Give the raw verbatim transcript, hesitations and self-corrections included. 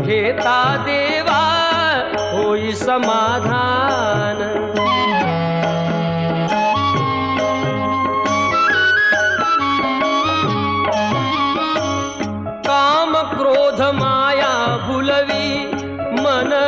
घेता देवा होई समाधान। काम क्रोध माया भुलवी मन